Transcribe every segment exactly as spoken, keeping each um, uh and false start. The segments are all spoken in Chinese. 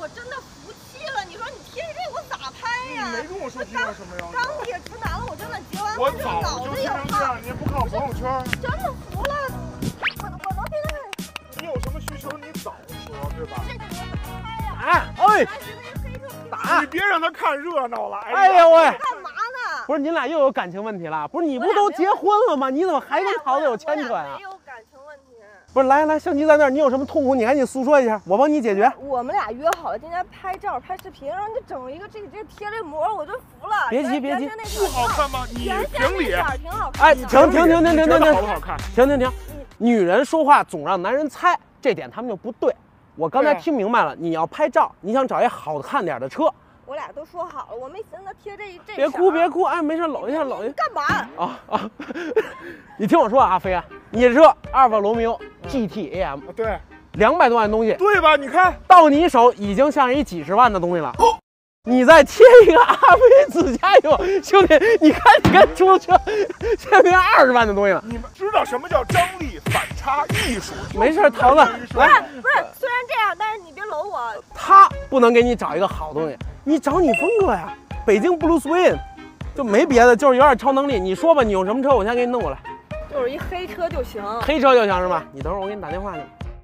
我真的服气了。你说你贴这我咋拍呀？ 你没跟我说贴成什么样子。 钢铁直男了，我真的结完我婚早就贴成这样，你也不看我朋友圈。 真的服了，我我能贴成。 你有什么需求你早说，对吧？ 这个我怎么拍呀？ 啊，哎， 打！你别让他看热闹了。 哎呀喂！ 干嘛呢？ 不是你俩又有感情问题了？不是你不都结婚了吗？你怎么还跟桃子有牵扯呀？ 没有感情问题。 不是，来来，相机在那儿，你有什么痛苦你赶紧诉说一下，我帮你解决。 我们俩约好了今天拍照拍视频，然后你整一个这个这个贴这膜，我就服了。 别急别急， 不好看吗？你评理。 挺好看。 哎，停停停停停停停， 好不好看？ 停停停，女人说话总让男人猜，这点他们就不对。我刚才听明白了，你要拍照，你想找一好看点的车。 我俩都说好了，我没寻思贴这这。 别哭别哭，哎，没事，搂一下搂一下。 干嘛？ 啊啊！你听我说啊，飞啊，你这阿尔法罗密欧 G T A M， 对， 两百多万东西， 对吧？你看到你手已经像一几十万的东西了。哦，你再贴一个阿飞自驾游，兄弟，你看你跟出租车现在变二十万的东西了。 你们知道什么叫张力、反差、艺术？ 没事，桃子，来， 不是，虽然这样，但是你别搂我。 他不能给你找一个好东西，你找你风格呀。北京 Blue Swing， 就没别的，就是有点超能力。你说吧，你有什么车，我先给你弄过来。 就是一黑车就行， 黑车就行是吧？你等会儿我给你打电话去。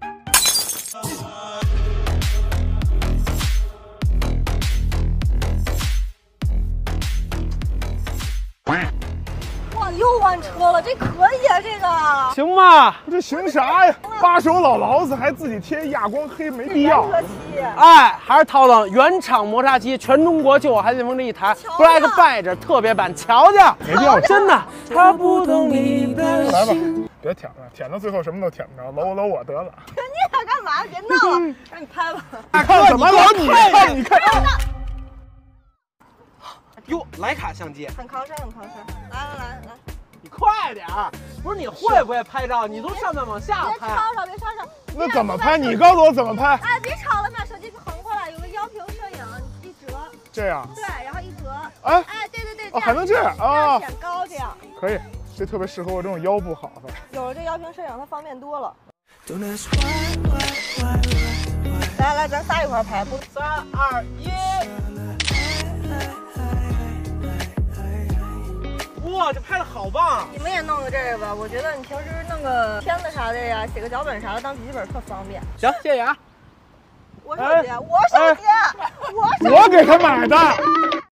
哇，又换车了，这可以啊，这个行吧？ 这行啥呀？八手老劳子还自己贴亚光黑，没必要。 原车漆， 哎，还是涛涛原厂磨砂漆，全中国就我韩信峰这一台 Black Badge 特别版，瞧瞧， 没必要， 真的。他不懂你的来吧心。 别舔了，舔到最后什么都舔不着，搂我搂我得了。 你俩干嘛？别闹了，让你拍吧。 大看什么老你看你看。 哟，徕卡相机， 很扛身，很扛身。来来来来， 你快点儿！不是你会不会拍照？你从上面往下别拍。 吵吵，别吵吵。 那怎么拍？你告诉我怎么拍？ 哎，别吵了，把手机横过来，有个腰屏摄影，你一折。 这样。 对，然后一折。 哎哎，对对对， 哦，还能这样啊？ 显高这样。 可以，这特别适合我这种腰不好的。 有了这腰屏摄影，它方便多了。来来，咱仨一块拍，不？ 三二一。哇，这拍的好棒！ 你们也弄个这个吧，我觉得你平时弄个片子啥的呀，写个脚本啥的，当笔记本特方便。 行，谢谢啊。 我手机，我手机，我手机， 我给他买的。